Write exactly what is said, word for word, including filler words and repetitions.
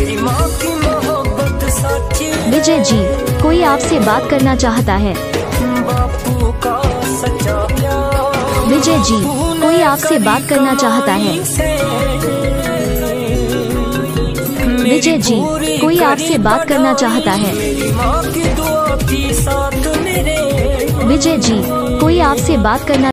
विजय जी, कोई आपसे बात करना चाहता है। विजय जी, कोई आपसे बात करना चाहता है। विजय जी, कोई आपसे बात करना चाहता है। विजय जी, कोई आपसे बात करना